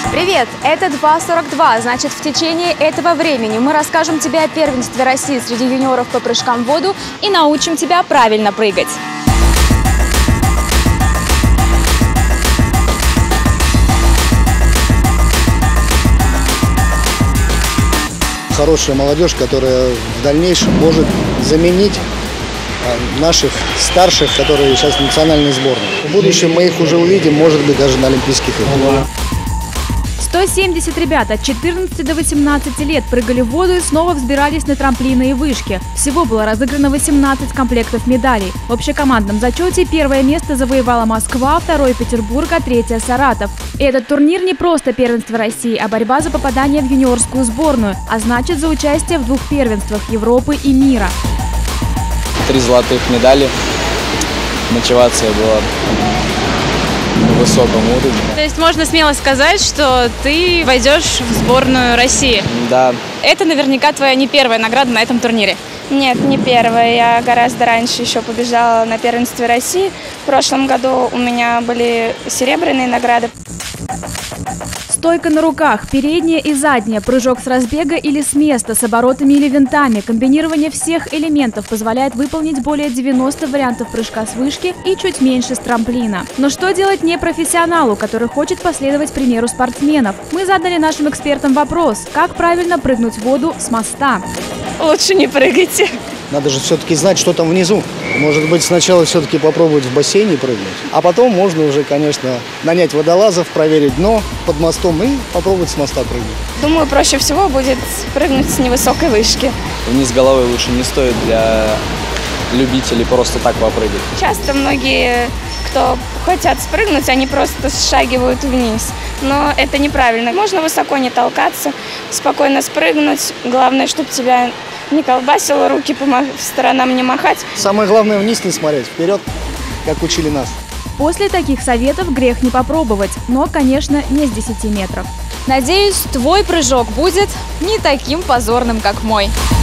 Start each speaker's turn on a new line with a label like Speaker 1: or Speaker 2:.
Speaker 1: Привет! Это 2.42. Значит, в течение этого времени мы расскажем тебе о первенстве России среди юниоров по прыжкам в воду и научим тебя правильно прыгать.
Speaker 2: Хорошая молодежь, которая в дальнейшем может заменить наших старших, которые сейчас в национальной сборной. В будущем мы их уже увидим, может быть, даже на Олимпийских играх.
Speaker 3: 170 ребят от 14 до 18 лет прыгали в воду и снова взбирались на трамплины и вышки. Всего было разыграно 18 комплектов медалей. В общекомандном зачете первое место завоевала Москва, второе – Петербург, а третье – Саратов. И этот турнир не просто первенство России, а борьба за попадание в юниорскую сборную, а значит за участие в 2 первенствах Европы и мира.
Speaker 4: 3 золотых медали. Мотивация была на высоком уровне.
Speaker 5: То есть можно смело сказать, что ты войдешь в сборную России?
Speaker 4: Да.
Speaker 5: Это наверняка твоя не первая награда на этом турнире.
Speaker 6: Нет, не первая. Я гораздо раньше еще побежала на первенстве России. В прошлом году у меня были серебряные награды.
Speaker 3: Стойка на руках, передняя и задняя, прыжок с разбега или с места, с оборотами или винтами. Комбинирование всех элементов позволяет выполнить более 90 вариантов прыжка с вышки и чуть меньше с трамплина. Но что делать непрофессионалу, который хочет последовать примеру спортсменов? Мы задали нашим экспертам вопрос, как правильно прыгнуть в воду с моста.
Speaker 6: Лучше не прыгайте.
Speaker 2: Надо же все-таки знать, что там внизу. Может быть, сначала все-таки попробовать в бассейне прыгнуть, а потом можно уже, конечно, нанять водолазов, проверить дно под мостом и попробовать с моста прыгнуть.
Speaker 6: Думаю, проще всего будет прыгнуть с невысокой вышки.
Speaker 4: Вниз головой лучше не стоит для любителей просто так попрыгать.
Speaker 6: Часто многие, кто хотят спрыгнуть, они просто сшагивают вниз. Но это неправильно. Можно высоко не толкаться, спокойно спрыгнуть. Главное, чтобы тебя не колбасило, руки по сторонам не махать.
Speaker 2: Самое главное, вниз не смотреть, вперед, как учили нас.
Speaker 3: После таких советов грех не попробовать, но, конечно, не с 10 метров.
Speaker 1: Надеюсь, твой прыжок будет не таким позорным, как мой.